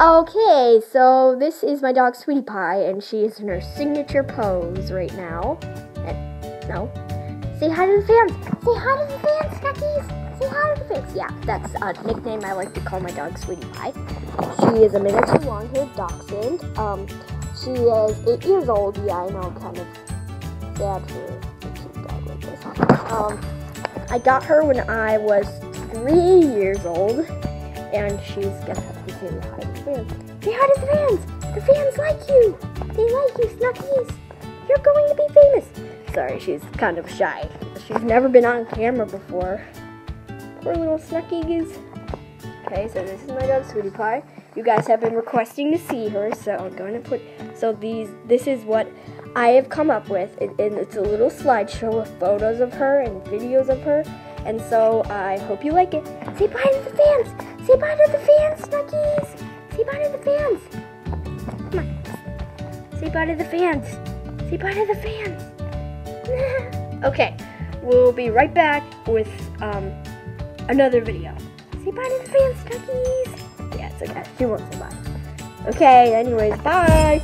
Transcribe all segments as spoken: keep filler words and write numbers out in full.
Okay, so this is my dog Sweetie Pie, and she is in her signature pose right now. And, no. Say hi to the fans. Say hi to the fans, Snuggies. Say hi to the fans. Yeah, that's a nickname I like to call my dog Sweetie Pie. She is a miniature long-haired dachshund. Um, she is eight years old. Yeah, I know, kind of sad for a cute dog like this. Um, I got her when I was three years old, and she's gonna have to say hi to the fans. Say hi to the fans. The fans like you. They like you, Snuggies. You're going to be famous. Sorry, she's kind of shy. She's never been on camera before. Poor little Snuggies. Okay, so this is my dog Sweetie Pie. You guys have been requesting to see her, so I'm going to put. So these, this is what I have come up with, it, and it's a little slideshow with photos of her and videos of her. And so I hope you like it. Say bye to the fans. Say bye to the fans, Snuggies. Say bye to the fans. Come on. Say bye to the fans. Say bye to the fans. Okay, we'll be right back with um, another video. Say bye to the fans, Snuggies. Yeah, it's okay. She won't say bye. Okay, anyways, bye.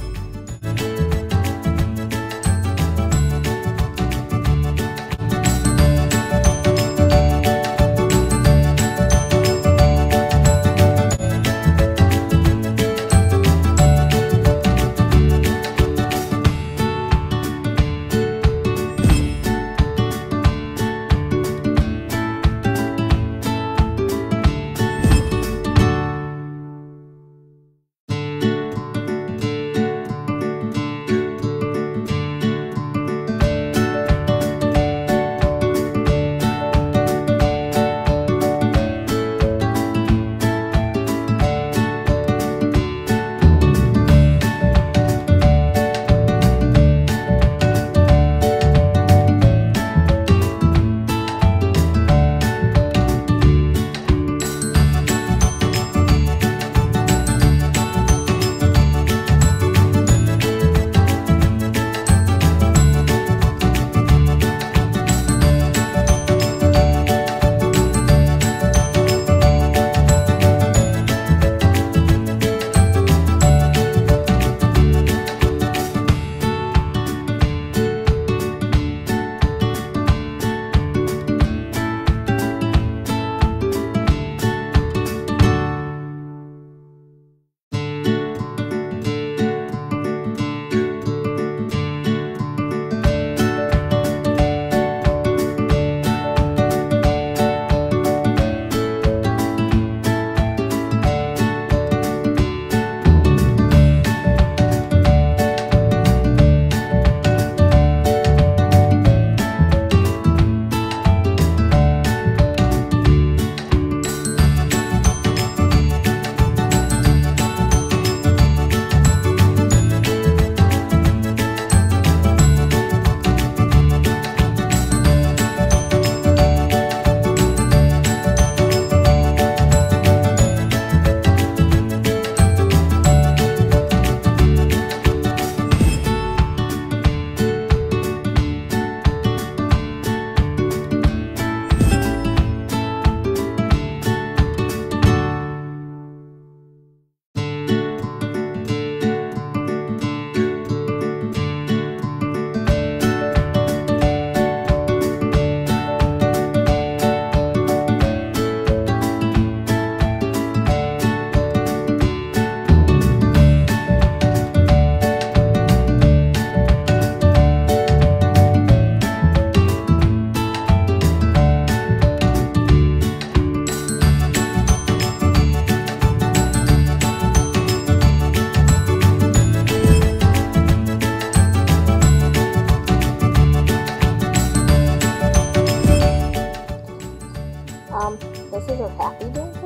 Um, this is her happy dance,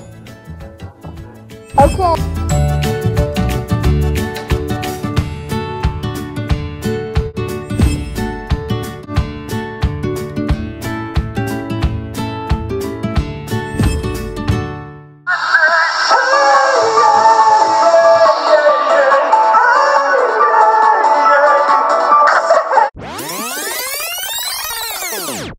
I guess. Okay.